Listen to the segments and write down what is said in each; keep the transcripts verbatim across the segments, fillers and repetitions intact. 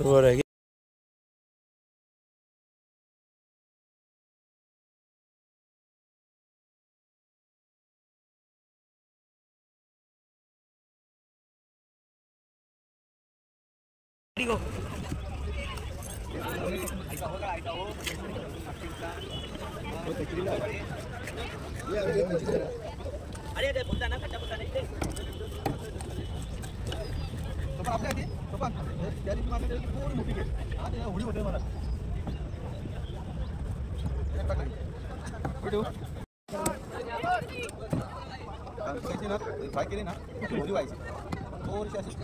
वो रहेगी। अरे बोलता ना खट्टा बोलता नहीं तो आपल्या आधी तो पण त्या दिवशी माझ्या पूर्ण मोठी गेली आणि होडी होते मला व्हिडिओ त्याची ना फ्राय केली ना होडी व्हायची थोडीशी अशी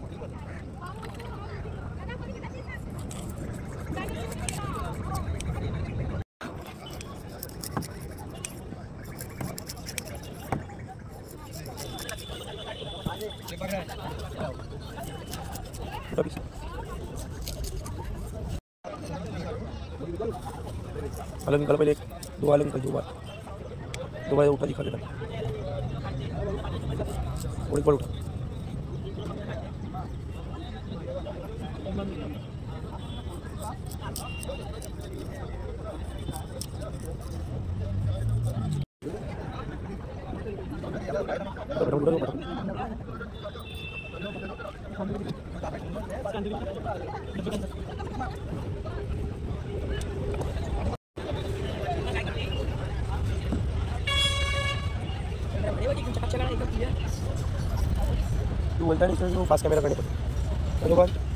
अलग निकाला पहले, दो अलग निकल, दो बार दो बार उठा दिखा देना और एक बार उठा। तू बोलता नहीं तो फास्ट कैमरा करने पड़ता है।